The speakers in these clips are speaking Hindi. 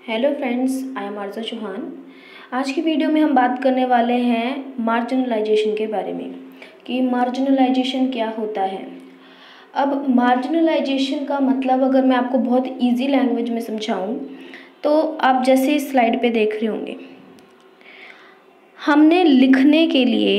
Hello friends, I am Arzoo Chauhan. आज की वीडियो में हम बात करने वाले हैं मार्जिनलाइजेशन के बारे में कि मार्जिनलाइजेशन क्या होता है। अब मार्जिनलाइजेशन का मतलब अगर मैं आपको बहुत इजी लैंग्वेज में समझाऊं तो आप जैसे इस स्लाइड पे देख रहे होंगे, हमने लिखने के लिए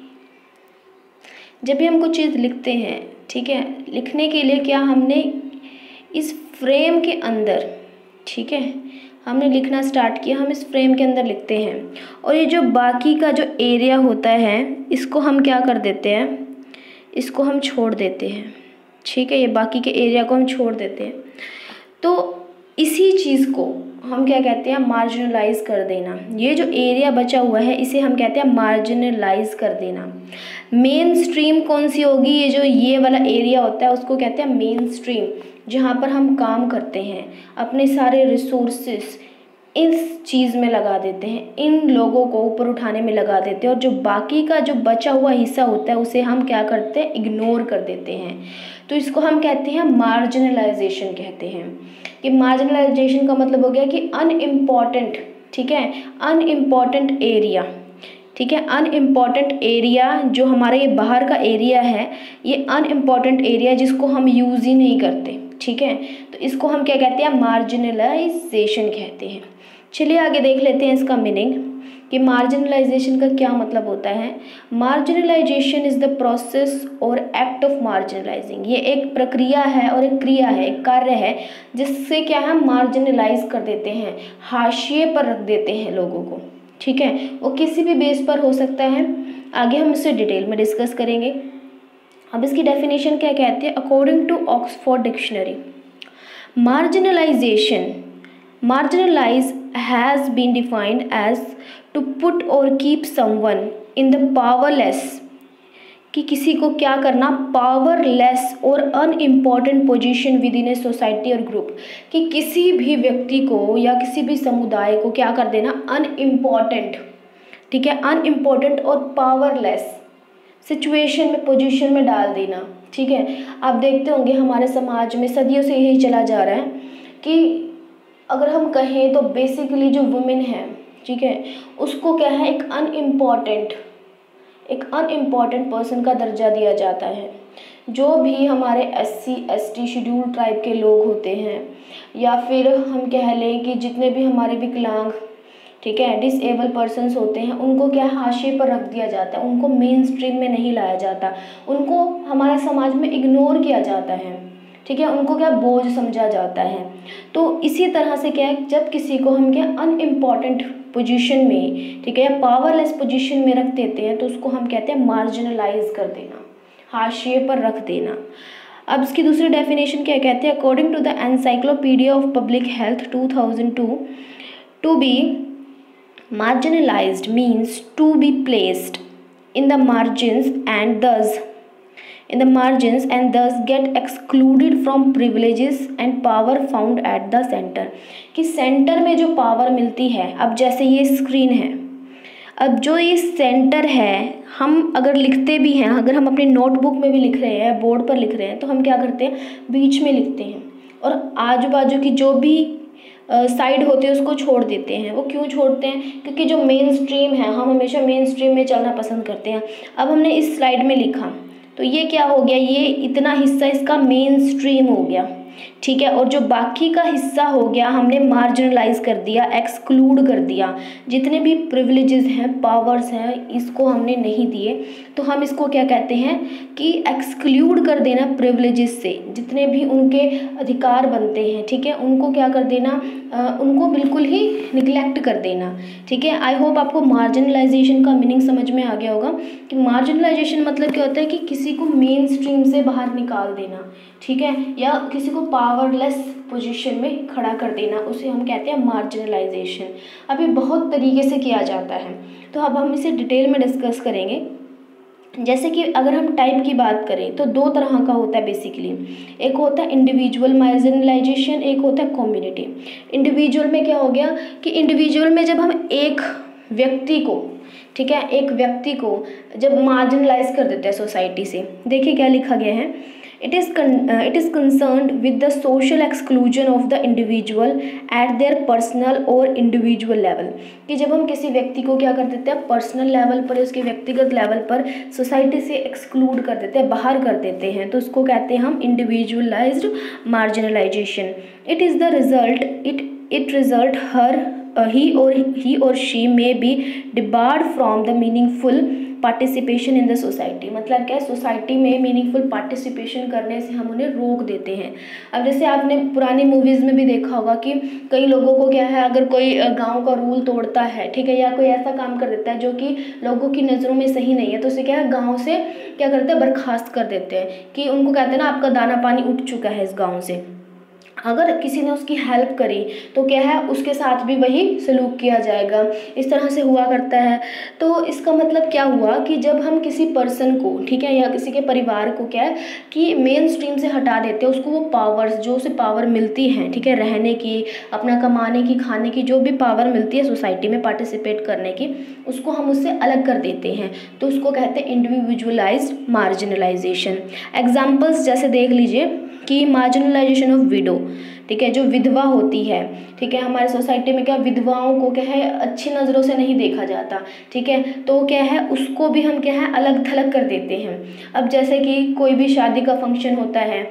जब भी हम कुछ चीज़ लिखते हैं, ठीक है, लिखने के लिए क्या हमने इस फ्रेम के अंदर, ठीक है, हमने लिखना स्टार्ट किया, हम इस फ्रेम के अंदर लिखते हैं और ये जो बाकी का जो एरिया होता है इसको हम क्या कर देते हैं, इसको हम छोड़ देते हैं। ठीक है, ये बाकी के एरिया को हम छोड़ देते हैं। तो इसी चीज़ को हम क्या कहते हैं, मार्जिनलाइज कर देना। ये जो एरिया बचा हुआ है इसे हम कहते हैं मार्जिनलाइज कर देना। मेन स्ट्रीम कौन सी होगी, ये जो ये वाला एरिया होता है उसको कहते हैं मेन स्ट्रीम, जहाँ पर हम काम करते हैं, अपने सारे रिसोर्सेस इस चीज़ में लगा देते हैं, इन लोगों को ऊपर उठाने में लगा देते हैं और जो बाकी का जो बचा हुआ हिस्सा होता है उसे हम क्या करते हैं, इग्नोर कर देते हैं। तो इसको हम कहते हैं मार्जिनलाइजेशन कहते हैं। कि मार्जिनलाइजेशन का मतलब हो गया कि अनइम्पॉर्टेंट, ठीक है, अनइम्पॉर्टेंट एरिया, ठीक है, अनइम्पॉर्टेंट एरिया जो हमारा ये बाहर का एरिया है, ये अनइम्पॉर्टेंट एरिया जिसको हम यूज़ ही नहीं करते, ठीक है, तो इसको हम क्या कहते हैं, मार्जिनलाइजेशन कहते हैं। चलिए आगे देख लेते हैं इसका मीनिंग कि मार्जिनलाइजेशन का क्या मतलब होता है। मार्जिनलाइजेशन इज़ द प्रोसेस और एक्ट ऑफ मार्जिनलाइजिंग। ये एक प्रक्रिया है और एक क्रिया है, एक कार्य है जिससे क्या है, मार्जिनलाइज कर देते हैं, हाशिए पर रख देते हैं लोगों को, ठीक है। वो किसी भी बेस पर हो सकता है, आगे हम इसे डिटेल में डिस्कस करेंगे। अब इसकी डेफिनेशन क्या कहते हैं, according to Oxford dictionary, marginalise has been defined as to put और keep someone in the powerless, कि किसी को क्या करना, पावरलेस और unimportant position within a society और ग्रुप, कि किसी भी व्यक्ति को या किसी भी समुदाय को क्या कर देना, अनइम्पॉर्टेंट, ठीक है, अनइम्पॉर्टेंट और पावरलेस सिचुएशन में, पोजीशन में डाल देना, ठीक है। आप देखते होंगे हमारे समाज में सदियों से यही चला जा रहा है कि अगर हम कहें तो बेसिकली जो वुमेन है, ठीक है, उसको क्या है, एक अनइम्पॉर्टेंट पर्सन का दर्जा दिया जाता है। जो भी हमारे SC ST शेड्यूल ट्राइब के लोग होते हैं, या फिर हम कह लें कि जितने भी हमारे विकलांग, ठीक है, डिसेबल पर्सन्स होते हैं, उनको क्या हाशिए पर रख दिया जाता है, उनको मेन स्ट्रीम में नहीं लाया जाता, उनको हमारे समाज में इग्नोर किया जाता है, ठीक है, उनको क्या बोझ समझा जाता है। तो इसी तरह से क्या है, जब किसी को हम क्या अनइम्पॉर्टेंट पोजीशन में, ठीक है, या पावरलेस पोजीशन में रख देते हैं तो उसको हम कहते हैं मार्जिनलाइज कर देना, हाशिए पर रख देना। अब इसकी दूसरी डेफिनेशन क्या कहते हैं, according to the encyclopaedia of public health 2002, to be marginalized means to be placed in the margins and thus get excluded from privileges and power found at the center, कि सेंटर में जो पावर मिलती है, अब जैसे ये स्क्रीन है, अब जो ये सेंटर है, हम अगर लिखते भी हैं, अगर हम अपनी नोटबुक में भी लिख रहे हैं, बोर्ड पर लिख रहे हैं, तो हम क्या करते हैं, बीच में लिखते हैं और आजू बाजू की जो भी साइड होते हैं उसको छोड़ देते हैं। वो क्यों छोड़ते हैं, क्योंकि जो मेन स्ट्रीम है, हम हमेशा मेन स्ट्रीम में चलना पसंद करते हैं। अब हमने इस स्लाइड में लिखा तो ये क्या हो गया, ये इतना हिस्सा इसका मेन स्ट्रीम हो गया, ठीक है, और जो बाकी का हिस्सा हो गया हमने मार्जिनलाइज कर दिया, एक्सक्लूड कर दिया। जितने भी प्रिविलेजेस हैं, पावर्स हैं, इसको हमने नहीं दिए, तो हम इसको क्या कहते हैं कि एक्सक्लूड कर देना प्रिविलेजेस से, जितने भी उनके अधिकार बनते हैं, ठीक है, उनको क्या कर देना, उनको बिल्कुल ही निगलेक्ट कर देना, ठीक है। आई होप आपको मार्जिनलाइजेशन का मीनिंग समझ में आ गया होगा कि मार्जिनलाइजेशन मतलब क्या होता है, कि किसी को मेन स्ट्रीम से बाहर निकाल देना, ठीक है, या किसी को पावरलेस पोजीशन में खड़ा कर देना, उसे हम कहते हैं मार्जिनलाइजेशन। अब ये बहुत तरीके से किया जाता है, तो अब हम इसे डिटेल में डिस्कस करेंगे। जैसे कि अगर हम टाइप की बात करें तो दो तरह का होता है बेसिकली, एक होता है इंडिविजुअल मार्जिनलाइजेशन, एक होता है कम्युनिटी। इंडिविजुअल में क्या हो गया कि इंडिविजुअल में जब हम एक व्यक्ति को, ठीक है, एक व्यक्ति को जब मार्जिनलाइज कर देते हैं सोसाइटी से, देखिए क्या लिखा गया है, It is concerned with the social exclusion of the individual at their personal और individual level, कि जब हम किसी व्यक्ति को क्या कर देते हैं पर्सनल लेवल पर, उसके व्यक्तिगत लेवल पर सोसाइटी से एक्सक्लूड कर देते हैं, बाहर कर देते हैं, तो उसको कहते हैं हम individualised marginalisation. It is the result it result he or she may be debarred from the meaningful participation in the society. मतलब क्या है, सोसाइटी में मीनिंगफुल पार्टिसिपेशन करने से हम उन्हें रोक देते हैं. अब जैसे आपने पुरानी मूवीज़ में भी देखा होगा कि कई लोगों को क्या है, अगर कोई गांव का रूल तोड़ता है, ठीक है, या कोई ऐसा काम कर देता है जो कि लोगों की नज़रों में सही नहीं है, तो उसे क्या है गाँव से क्या करते हैं बर्खास्त कर देते हैं, कि उनको कहते हैं ना आपका दाना पानी उठ चुका है इस गाँव से. अगर किसी ने उसकी हेल्प करी तो क्या है उसके साथ भी वही सलूक किया जाएगा. इस तरह से हुआ करता है. तो इसका मतलब क्या हुआ कि जब हम किसी पर्सन को, ठीक है, या किसी के परिवार को क्या है कि मेन स्ट्रीम से हटा देते हैं, उसको वो पावर्स जो उसे पावर मिलती हैं, ठीक है, रहने की, अपना कमाने की, खाने की, जो भी पावर मिलती है सोसाइटी में पार्टिसिपेट करने की, उसको हम उससे अलग कर देते हैं, तो उसको कहते हैं इंडिविजुअलाइज्ड मार्जिनलाइजेशन. एग्जाम्पल्स जैसे देख लीजिए कि मार्जिनलाइजेशन ऑफ विडो, ठीक है, जो विधवा होती है, ठीक है, हमारे सोसाइटी में क्या विधवाओं को क्या है अच्छी नज़रों से नहीं देखा जाता, ठीक है, तो क्या है उसको भी हम क्या है अलग थलग कर देते हैं. अब जैसे कि कोई भी शादी का फंक्शन होता है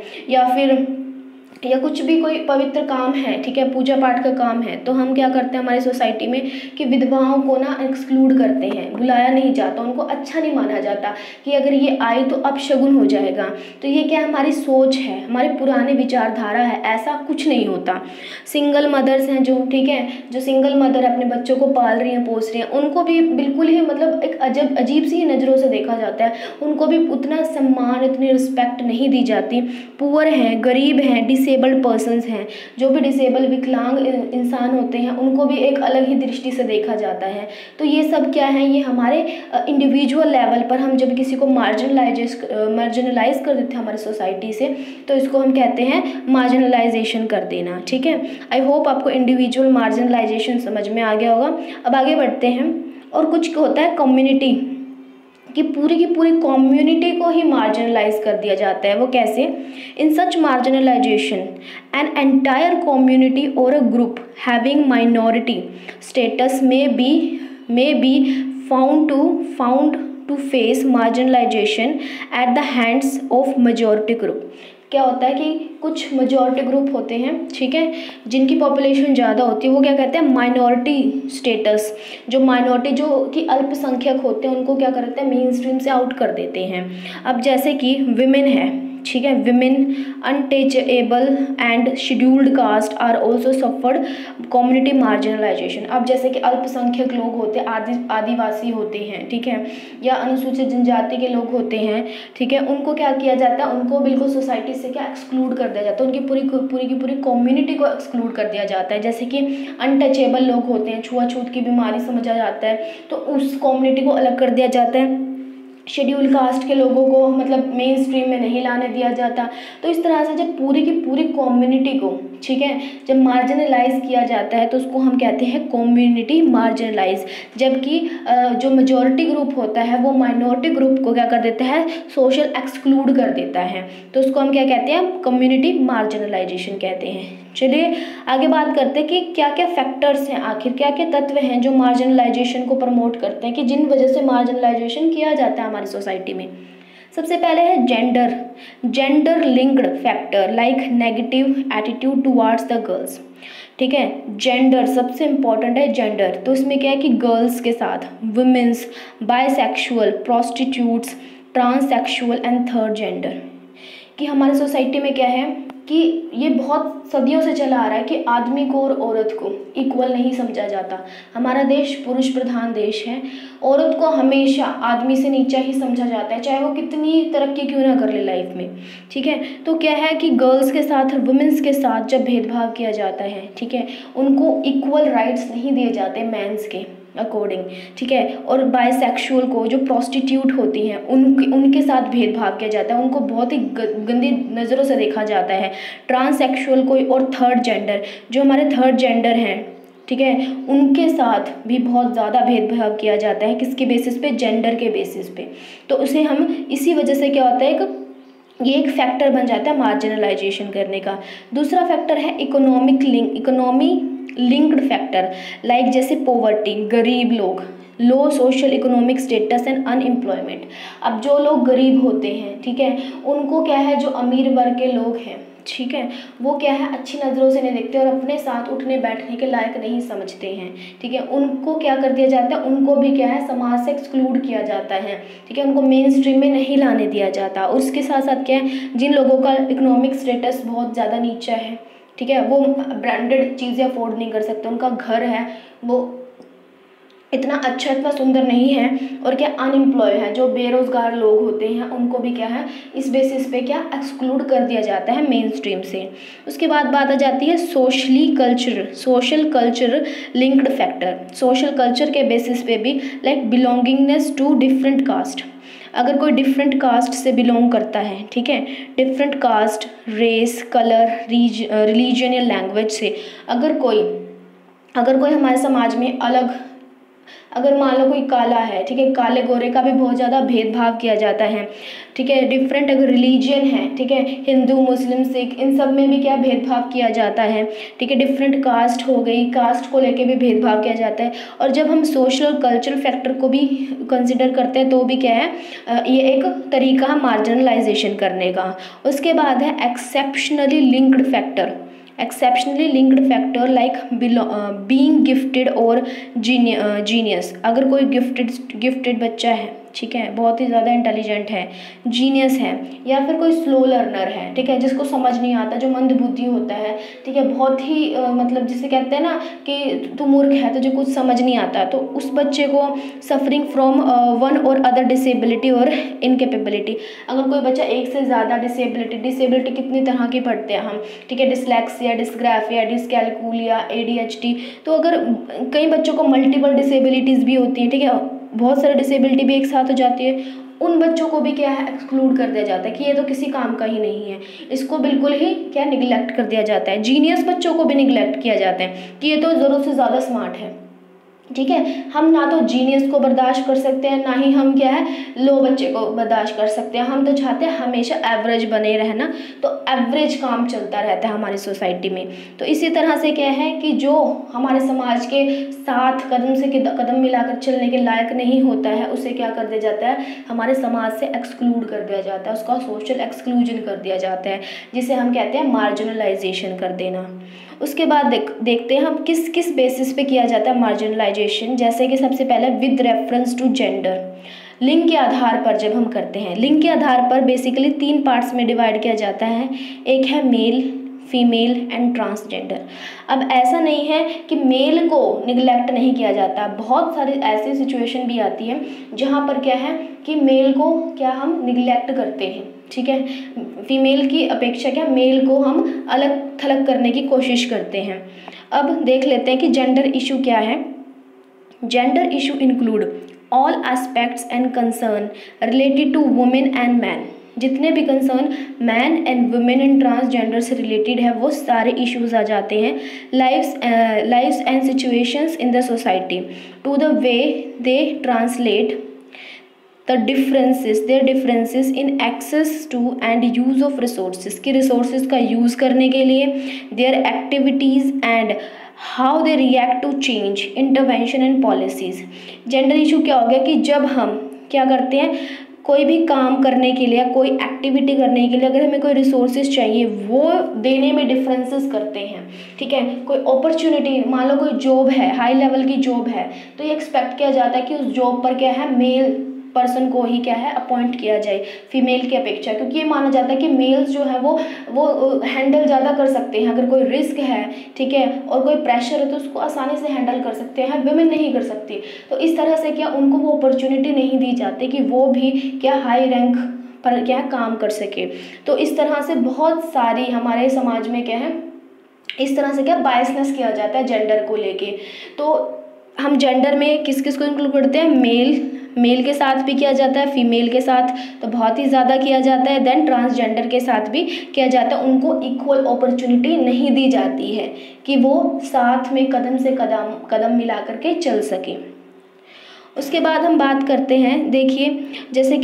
या कुछ भी कोई पवित्र काम है, ठीक है, पूजा पाठ का काम है, तो हम क्या करते हैं हमारी सोसाइटी में कि विधवाओं को ना एक्सक्लूड करते हैं, बुलाया नहीं जाता, उनको अच्छा नहीं माना जाता कि अगर ये आई तो अपशगुन हो जाएगा. तो ये क्या हमारी सोच है, हमारे पुराने विचारधारा है, ऐसा कुछ नहीं होता. सिंगल मदर्स हैं जो, ठीक है, जो सिंगल मदर अपने बच्चों को पाल रही हैं, पोस रही हैं, उनको भी बिल्कुल ही मतलब एक अजीब सी नज़रों से देखा जाता है, उनको भी उतना सम्मान, इतनी रिस्पेक्ट नहीं दी जाती. पुअर हैं, गरीब हैं, डिसेबल्ड पर्सन्स हैं, जो भी डिसेबल विकलांग इंसान होते हैं, उनको भी एक अलग ही दृष्टि से देखा जाता है. तो ये सब क्या है, ये हमारे इंडिविजुअल लेवल पर हम जब किसी को मार्जिनलाइज कर देते हैं हमारी सोसाइटी से, तो इसको हम कहते हैं मार्जिनलाइजेशन कर देना. ठीक है, आई होप आपको इंडिविजुअल मार्जिनलाइजेशन समझ में आ गया होगा. अब आगे बढ़ते हैं. और कुछ होता है कम्युनिटी, कि पूरी की पूरी कम्युनिटी को ही मार्जिनलाइज कर दिया जाता है. वो कैसे? In such marginalisation an entire community और a group having minority status may be found to face marginalisation at the hands of majority group. क्या होता है कि कुछ मेजॉरिटी ग्रुप होते हैं, ठीक है, जिनकी पॉपुलेशन ज़्यादा होती है, वो क्या कहते हैं माइनॉरिटी स्टेटस, जो माइनॉरिटी जो कि अल्पसंख्यक होते हैं उनको क्या करते हैं मेन स्ट्रीम से आउट कर देते हैं. अब जैसे कि विमेन है, ठीक है, women untouchable and scheduled caste are also suffered community marginalisation. अब जैसे कि अल्पसंख्यक लोग होते हैं, आदिवासी होते हैं, ठीक है, या अनुसूचित जनजाति के लोग होते हैं, ठीक है, उनको क्या किया जाता है, उनको बिल्कुल सोसाइटी से क्या एक्सक्लूड कर दिया जाता है, उनकी पूरी की पूरी कम्युनिटी को एक्सक्लूड कर दिया जाता है. जैसे कि अनटचेबल लोग होते हैं, छुआछूत की बीमारी समझा जाता है, तो उस कम्युनिटी को अलग कर दिया जाता है. शेड्यूल कास्ट के लोगों को मतलब मेन स्ट्रीम में नहीं लाने दिया जाता. तो इस तरह से जब पूरी की पूरी कम्युनिटी को, ठीक है, जब मार्जिनलाइज किया जाता है तो उसको हम कहते हैं कम्युनिटी मार्जिनलाइज. जबकि जो मेजॉरिटी ग्रुप होता है वो माइनॉरिटी ग्रुप को क्या कर देता है सोशल एक्सक्लूड कर देता है, तो उसको हम क्या कहते हैं कम्युनिटी मार्जिनलाइजेशन कहते हैं. चलिए आगे बात करते हैं कि क्या क्या फैक्टर्स हैं, आखिर क्या क्या तत्व हैं जो मार्जिनलाइजेशन को प्रमोट करते हैं, कि जिन वजह से मार्जिनलाइजेशन किया जाता है हमारी सोसाइटी में. सबसे पहले है gender linked factor like negative attitude towards the girls. ठीक है, जेंडर सबसे इम्पॉर्टेंट है जेंडर. तो इसमें क्या है कि गर्ल्स के साथ womens, bisexual, prostitutes, transsexual and third gender. कि हमारी सोसाइटी में क्या है कि ये बहुत सदियों से चला आ रहा है कि आदमी को और औरत को इक्वल नहीं समझा जाता. हमारा देश पुरुष प्रधान देश है, औरत को हमेशा आदमी से नीचा ही समझा जाता है, चाहे वो कितनी तरक्की क्यों ना कर ले लाइफ में. ठीक है, तो क्या है कि गर्ल्स के साथ और वुमेन्स के साथ जब भेदभाव किया जाता है, ठीक है, उनको इक्वल राइट्स नहीं दिए जाते मेंस के अकॉर्डिंग. ठीक है, और बायसेक्सुअल को जो प्रोस्टिट्यूट होती हैं उनके साथ भेदभाव किया जाता है, उनको बहुत ही गंदी नज़रों से देखा जाता है. ट्रांससेक्सुअल को और थर्ड जेंडर, जो हमारे थर्ड जेंडर हैं, ठीक है, उनके साथ भी बहुत ज़्यादा भेदभाव किया जाता है. किसके बेसिस पे? जेंडर के बेसिस पे. तो उसे हम इसी वजह से क्या होता है ये एक फैक्टर बन जाता है मार्जिनलाइजेशन करने का। दूसरा फैक्टर है इकोनॉमी लिंक्ड फैक्टर, लाइक जैसे पॉवर्टी, गरीब लोग, low social economic status and unemployment. अब जो लोग गरीब होते हैं, ठीक है, उनको क्या है, जो अमीर वर्ग के लोग हैं, ठीक है, वो क्या है, अच्छी नज़रों से नहीं देखते और अपने साथ उठने बैठने के लायक नहीं समझते हैं, ठीक है। उनको क्या कर दिया जाता है, उनको भी क्या है, समाज से एक्सक्लूड किया जाता है, ठीक है, उनको मेन स्ट्रीम में नहीं लाने दिया जाता। उसके साथ साथ क्या है, जिन लोगों का इकोनॉमिक स्टेटस बहुत ज़्यादा नीचा है, ठीक है, वो ब्रांडेड चीज़ें अफोर्ड नहीं कर सकते, उनका घर है वो इतना अच्छा, इतना सुंदर नहीं है, और क्या अनएम्प्लॉय है, जो बेरोज़गार लोग होते हैं, उनको भी क्या है, इस बेसिस पे क्या एक्सक्लूड कर दिया जाता है मेन स्ट्रीम से। उसके बाद बात आ जाती है social culture linked factor. Social culture के बेसिस पे भी, like belongingness to different caste. अगर कोई डिफरेंट कास्ट से बिलोंग करता है, ठीक है, different caste, race, colour, religion या लैंग्वेज से अगर कोई हमारे समाज में अलग, अगर मान लो कोई काला है, ठीक है, काले गोरे का भी बहुत ज़्यादा भेदभाव किया जाता है, ठीक है। डिफरेंट अगर रिलीजन है, ठीक है, हिंदू, मुस्लिम, सिख, इन सब में भी क्या भेदभाव किया जाता है, ठीक है। डिफरेंट कास्ट हो गई, कास्ट को लेके भी भेदभाव किया जाता है। और जब हम सोशल कल्चरल फैक्टर को भी कंसिडर करते हैं तो भी क्या है, ये एक तरीका है मार्जिनलाइजेशन करने का। उसके बाद है exceptionally linked factor like being gifted और जीनियस। अगर कोई गिफ्टेड बच्चा है, ठीक है, बहुत ही ज़्यादा इंटेलिजेंट है, जीनियस है, या फिर कोई स्लो लर्नर है, ठीक है, जिसको समझ नहीं आता, जो मंदबुद्धि होता है, ठीक है, बहुत ही मतलब जिसे कहते हैं ना कि तू मूर्ख है, तुझे कुछ समझ नहीं आता, तो उस बच्चे को सफरिंग फ्रॉम वन और अदर डिसेबिलिटी और इनकेपेबिलिटी। अगर कोई बच्चा एक से ज़्यादा डिसेबिलिटी कितनी तरह की पढ़ते हैं हम, ठीक है, डिसलेक्सिया, डिस्ग्राफिया, डिसकैलकुलिया, ADHD। तो अगर कई बच्चों को मल्टीपल डिसेबिलिटीज़ भी होती हैं, ठीक है, बहुत सारी डिसेबिलिटी भी एक साथ हो जाती है, उन बच्चों को भी क्या है, एक्सक्लूड कर दिया जाता है कि ये तो किसी काम का ही नहीं है, इसको बिल्कुल ही क्या निगलेक्ट कर दिया जाता है। जीनियस बच्चों को भी निगलेक्ट किया जाता है कि ये तो ज़रूरत से ज़्यादा स्मार्ट है, ठीक है। हम ना तो जीनियस को बर्दाश्त कर सकते हैं, ना ही हम क्या है, लो बच्चे को बर्दाश्त कर सकते हैं। हम तो चाहते हैं हमेशा एवरेज बने रहना, तो एवरेज काम चलता रहता है हमारी सोसाइटी में। तो इसी तरह से क्या है कि जो हमारे समाज के साथ कदम से कदम मिलाकर चलने के लायक नहीं होता है, उसे क्या कर दिया जाता है, हमारे समाज से एक्सक्लूड कर दिया जाता है, उसका सोशल एक्सक्लूजन कर दिया जाता है, जिसे हम कहते हैं मार्जिनलाइजेशन कर देना। उसके बाद देखते हैं हम किस किस बेसिस पे किया जाता है मार्जिनलाइजेशन। जैसे कि सबसे पहले विद रेफरेंस टू जेंडर, लिंग के आधार पर जब हम करते हैं, लिंग के आधार पर बेसिकली 3 पार्ट्स में डिवाइड किया जाता है। एक है मेल, फीमेल एंड ट्रांसजेंडर। अब ऐसा नहीं है कि मेल को निगलेक्ट नहीं किया जाता, बहुत सारी ऐसी सिचुएशन भी आती है जहाँ पर क्या है कि मेल को क्या हम निगलेक्ट करते हैं, ठीक है, फीमेल की अपेक्षा क्या मेल को हम अलग थलग करने की कोशिश करते हैं। अब देख लेते हैं कि जेंडर इशू क्या है। Gender issue include all aspects and concern related to women and man. जितने भी concern man and women and transgender से रिलेटेड है वो सारे इश्यूज आ जाते हैं। Lives and situations in the society to the way they translate their differences in access to and use of resources, कि resources का use करने के लिए, their activities and how they react to change, intervention and policies। Gender issue क्या हो गया कि जब हम क्या करते हैं, कोई भी काम करने के लिए, कोई एक्टिविटी करने के लिए अगर हमें कोई रिसोर्सेज चाहिए, वो देने में डिफरेंसेस करते हैं, ठीक है। कोई अपॉर्चुनिटी, मान लो कोई जॉब है, हाई लेवल की जॉब है, तो ये एक्सपेक्ट किया जाता है कि उस जॉब पर क्या है, मेल पर्सन को ही क्या है अपॉइंट किया जाए फीमेल की अपेक्षा, क्योंकि ये माना जाता है कि मेल्स जो है वो हैंडल ज़्यादा कर सकते हैं। अगर कोई रिस्क है, ठीक है, और कोई प्रेशर है तो उसको आसानी से हैंडल कर सकते हैं, वुमेन नहीं कर सकती। तो इस तरह से क्या उनको वो अपॉर्चुनिटी नहीं दी जाती कि वो भी क्या हाई रैंक पर क्या काम कर सके। तो इस तरह से बहुत सारी हमारे समाज में क्या है, इस तरह से क्या बायसनेस किया जाता है जेंडर को लेके। तो हम जेंडर में किस किस को इंक्लूड करते हैं, मेल के साथ भी किया जाता है, फीमेल के साथ तो बहुत ही ज़्यादा किया जाता है, देन ट्रांसजेंडर के साथ भी किया जाता है। उनको इक्वल अपॉर्चुनिटी नहीं दी जाती है कि वो साथ में कदम से कदम मिला करके चल सके। उसके बाद हम बात करते हैं, देखिए जैसे कि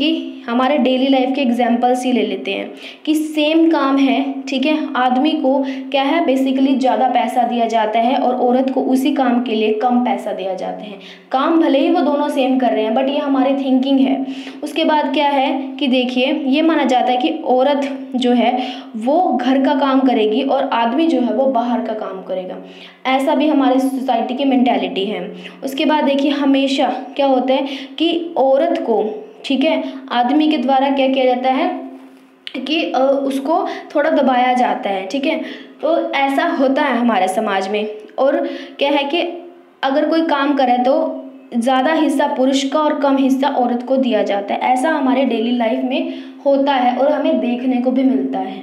हमारे डेली लाइफ के एग्जांपल्स ही ले लेते हैं कि सेम काम है, ठीक है, आदमी को क्या है बेसिकली ज़्यादा पैसा दिया जाता है और औरत को उसी काम के लिए कम पैसा दिया जाता है। काम भले ही वो दोनों सेम कर रहे हैं, बट ये हमारी थिंकिंग है। उसके बाद क्या है कि देखिए, ये माना जाता है कि औरत जो है वो घर का काम करेगी और आदमी जो है वो बाहर का काम करेगा। ऐसा भी हमारी सोसाइटी की मेंटालिटी है। उसके बाद देखिए, हमेशा क्या होता है कि औरत को, ठीक है, आदमी के द्वारा क्या किया जाता है कि उसको थोड़ा दबाया जाता है, ठीक है। तो ऐसा होता है हमारे समाज में। और क्या है कि अगर कोई काम करे तो ज़्यादा हिस्सा पुरुष का और कम हिस्सा औरत को दिया जाता है। ऐसा हमारे डेली लाइफ में होता है और हमें देखने को भी मिलता है।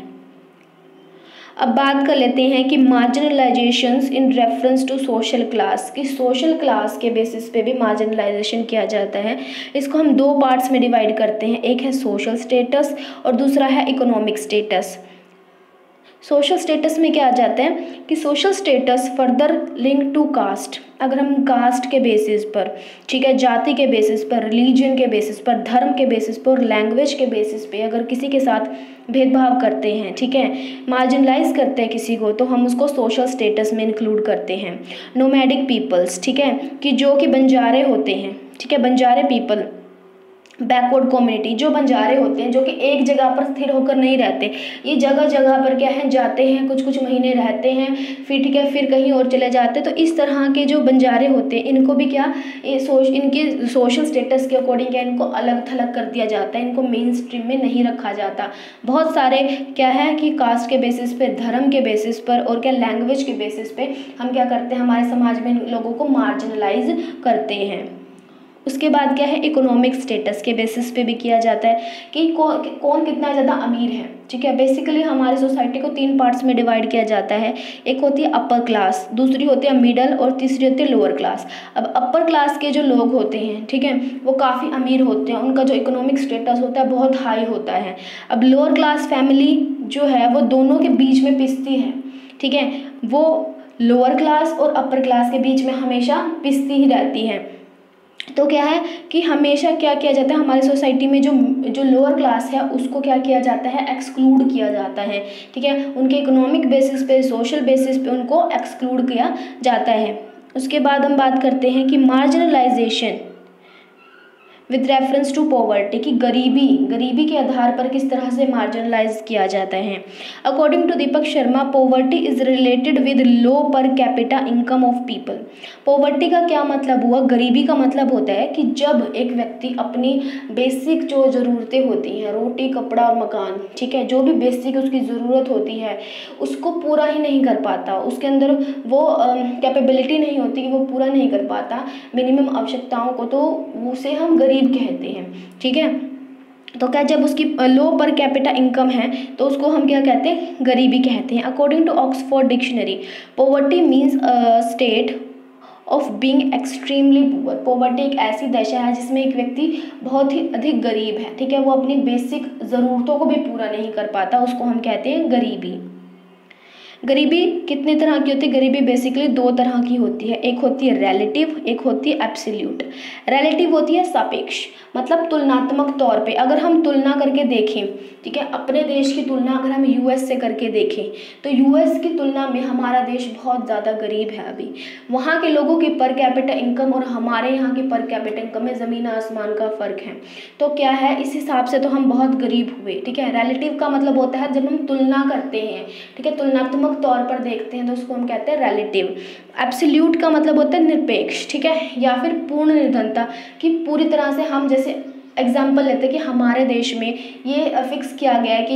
अब बात कर लेते हैं कि marginalisations in reference to social class, कि सोशल क्लास के बेसिस पे भी मार्जिनलाइजेशन किया जाता है। इसको हम दो पार्ट्स में डिवाइड करते हैं, एक है सोशल स्टेटस और दूसरा है इकोनॉमिक स्टेटस। सोशल स्टेटस में क्या आ जाता है कि social status further link to caste. अगर हम कास्ट के बेसिस पर, ठीक है, जाति के बेसिस पर, रिलीजन के बेसिस पर, धर्म के बेसिस पर और लैंग्वेज के बेसिस पे अगर किसी के साथ भेदभाव करते हैं, ठीक है, मार्जिनलाइज करते हैं किसी को, तो हम उसको सोशल स्टेटस में इंक्लूड करते हैं। नोमैडिक पीपल्स, ठीक है, कि जो कि बंजारे होते हैं, ठीक है, बंजारे पीपल, बैकवर्ड कम्युनिटी, जो बंजारे होते हैं जो कि एक जगह पर स्थिर होकर नहीं रहते, ये जगह जगह पर क्या है जाते हैं, कुछ कुछ महीने रहते हैं, फिर ठीक है फिर कहीं और चले जाते हैं। तो इस तरह के जो बंजारे होते हैं इनको भी क्या इनके सोशल स्टेटस के अकॉर्डिंग क्या इनको अलग थलग कर दिया जाता है, इनको मेन स्ट्रीम में नहीं रखा जाता। बहुत सारे क्या है कि कास्ट के बेसिस पे, धर्म के बेसिस पर और क्या लैंग्वेज के बेसिस पे हम क्या करते हैं, हमारे समाज में लोगों को मार्जिनलाइज करते हैं। उसके बाद क्या है, इकोनॉमिक स्टेटस के बेसिस पे भी किया जाता है कि कौन कितना ज़्यादा अमीर है, ठीक है। बेसिकली हमारी सोसाइटी को तीन पार्ट्स में डिवाइड किया जाता है। एक होती है अपर क्लास, दूसरी होती है मिडल और तीसरी होती है लोअर क्लास। अब अपर क्लास के जो लोग होते हैं, ठीक है, वो काफ़ी अमीर होते हैं, उनका जो इकोनॉमिक स्टेटस होता है बहुत हाई होता है। अब लोअर क्लास फैमिली जो है वो दोनों के बीच में पिसती है, ठीक है, वो लोअर क्लास और अपर क्लास के बीच में हमेशा पिसती ही रहती है। तो क्या है कि हमेशा क्या किया जाता है, हमारी सोसाइटी में जो लोअर क्लास है उसको क्या किया जाता है, एक्सक्लूड किया जाता है, ठीक है, उनके इकोनॉमिक बेसिस पे, सोशल बेसिस पे उनको एक्सक्लूड किया जाता है। उसके बाद हम बात करते हैं कि marginalisation with reference to poverty, कि गरीबी के आधार पर किस तरह से मार्जिनलाइज किया जाता है। According to Deepak Sharma, poverty is related with low per capita income of people. Poverty का क्या मतलब हुआ, गरीबी का मतलब होता है कि जब एक व्यक्ति अपनी बेसिक जो ज़रूरतें होती हैं, रोटी कपड़ा और मकान, ठीक है, जो भी बेसिक उसकी ज़रूरत होती है उसको पूरा ही नहीं कर पाता, उसके अंदर वो कैपेबिलिटी नहीं होती कि वो पूरा नहीं कर पाता मिनिमम आवश्यकताओं को, तो उसे हम गरीब कहते हैं, ठीक है। तो क्या जब उसकी लो पर कैपिटा इनकम है तो उसको हम क्या कहते हैं, गरीबी कहते हैं। According to Oxford dictionary, poverty means state of being extremely poor. Poverty एक ऐसी दशा है जिसमें एक व्यक्ति बहुत ही अधिक गरीब है, ठीक है, वो अपनी बेसिक ज़रूरतों को भी पूरा नहीं कर पाता, उसको हम कहते हैं गरीबी। गरीबी कितने तरह की होती है, गरीबी बेसिकली दो तरह की होती है, एक होती है रिलेटिव, एक होती है एब्सोल्यूट। रिलेटिव होती है सापेक्ष, मतलब तुलनात्मक तौर पे अगर हम तुलना करके देखें, ठीक है, अपने देश की तुलना अगर हम यूएस से करके देखें तो यूएस की तुलना में हमारा देश बहुत ज़्यादा गरीब है। अभी वहाँ के लोगों की पर कैपिटा इनकम और हमारे यहाँ की पर कैपिटा इनकम में ज़मीन आसमान का फ़र्क है। तो क्या है, इस हिसाब से तो हम बहुत गरीब हुए, ठीक है। रिलेटिव का मतलब होता है जब हम तुलना करते हैं, ठीक है, तुलनात्मक तौर पर देखते हैं तो उसको हम कहते हैं रिलेटिव। एब्सोल्यूट का मतलब होता है निरपेक्ष, ठीक है, या फिर पूर्ण निर्धनता, कि पूरी तरह से हम जैसे एग्जाम्पल लेते हैं कि हमारे देश में ये फिक्स किया गया है कि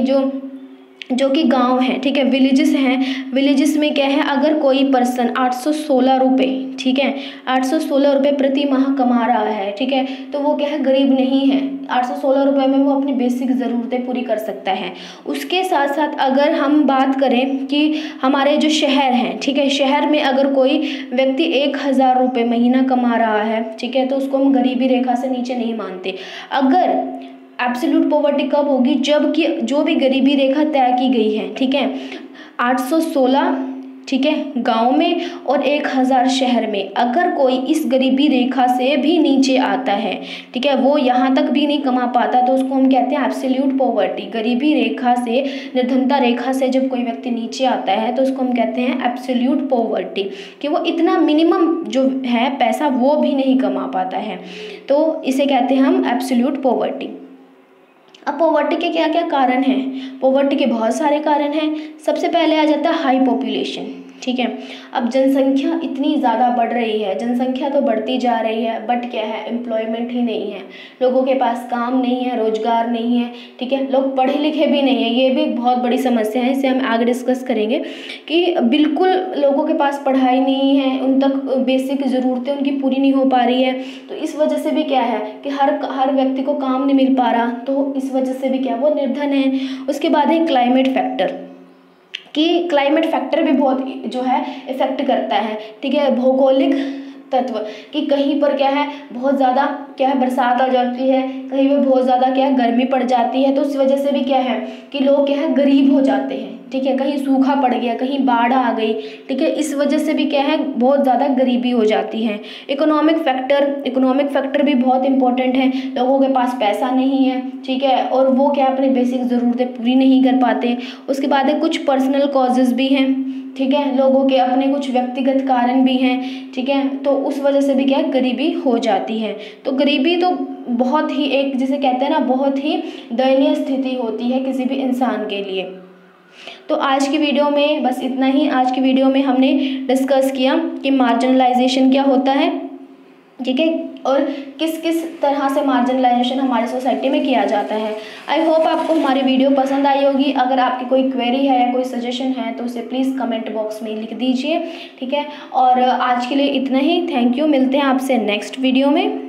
जो कि गांव है, ठीक है, विलेजेस हैं, विलेजेस में क्या है, अगर कोई पर्सन 816 रुपये, ठीक है, 816 रुपये प्रति माह कमा रहा है, ठीक है, तो वो क्या है, गरीब नहीं है। 816 रुपये में वो अपनी बेसिक ज़रूरतें पूरी कर सकता है। उसके साथ साथ अगर हम बात करें कि हमारे जो शहर हैं, ठीक है, शहर में अगर कोई व्यक्ति 1000 रुपये महीना कमा रहा है, ठीक है, तो उसको हम गरीबी रेखा से नीचे नहीं मानते। अगर एब्सोल्यूट पॉवर्टी कब होगी, जबकि जो भी गरीबी रेखा तय की गई है, ठीक है, 816 ठीक है, गांव में और 1000 शहर में। अगर कोई इस गरीबी रेखा से भी नीचे आता है, ठीक है, वो यहाँ तक भी नहीं कमा पाता, तो उसको हम कहते हैं एब्सोल्यूट पॉवर्टी। गरीबी रेखा से, निर्धनता रेखा से जब कोई व्यक्ति नीचे आता है तो उसको हम कहते हैं एब्सोल्यूट पॉवर्टी, कि वो इतना मिनिमम जो है पैसा वो भी नहीं कमा पाता है, तो इसे कहते हैं हम एब्सोल्यूट पॉवर्टी। अब पॉवर्टी के क्या क्या कारण हैं? पॉवर्टी के बहुत सारे कारण हैं। सबसे पहले आ जाता है हाई पॉपुलेशन, ठीक है। अब जनसंख्या इतनी ज़्यादा बढ़ रही है, जनसंख्या तो बढ़ती जा रही है, बट क्या है, एम्प्लॉयमेंट ही नहीं है, लोगों के पास काम नहीं है, रोजगार नहीं है, ठीक है, लोग पढ़े लिखे भी नहीं है। ये भी बहुत बड़ी समस्या है, इसे हम आगे डिस्कस करेंगे कि बिल्कुल लोगों के पास पढ़ाई नहीं है, उन तक बेसिक ज़रूरतें उनकी पूरी नहीं हो पा रही है। तो इस वजह से भी क्या है कि हर व्यक्ति को काम नहीं मिल पा रहा, तो इस वजह से भी क्या वो निर्धन है। उसके बाद है क्लाइमेट फैक्टर, कि क्लाइमेट फैक्टर भी बहुत जो है इफेक्ट करता है, ठीक है। भौगोलिक तत्व, कि कहीं पर क्या है बहुत ज़्यादा क्या है बरसात आ जाती है, कहीं पर बहुत ज़्यादा क्या है गर्मी पड़ जाती है, तो उस वजह से भी क्या है कि लोग क्या है गरीब हो जाते हैं, ठीक है। कहीं सूखा पड़ गया, कहीं बाढ़ आ गई, ठीक है, इस वजह से भी क्या है बहुत ज़्यादा गरीबी हो जाती है। इकोनॉमिक फैक्टर भी बहुत इंपॉर्टेंट है। लोगों के पास पैसा नहीं है, ठीक है, और वो क्या अपनी बेसिक ज़रूरतें पूरी नहीं कर पाते। उसके बाद है कुछ पर्सनल कॉजेज़ भी हैं, ठीक है, लोगों के अपने कुछ व्यक्तिगत कारण भी हैं, ठीक है, तो उस वजह से भी क्या गरीबी हो जाती है। तो गरीबी तो बहुत ही एक जिसे कहते हैं ना बहुत ही दयनीय स्थिति होती है किसी भी इंसान के लिए। तो आज की वीडियो में बस इतना ही। आज की वीडियो में हमने डिस्कस किया कि मार्जिनलाइजेशन क्या होता है, ठीक है, और किस किस तरह से मार्जिनलाइजेशन हमारी सोसाइटी में किया जाता है। आई होप आपको हमारी वीडियो पसंद आई होगी। अगर आपकी कोई क्वेरी है या कोई सजेशन है तो उसे प्लीज़ कमेंट बॉक्स में लिख दीजिए, ठीक है। और आज के लिए इतना ही। थैंक यू, मिलते हैं आपसे नेक्स्ट वीडियो में।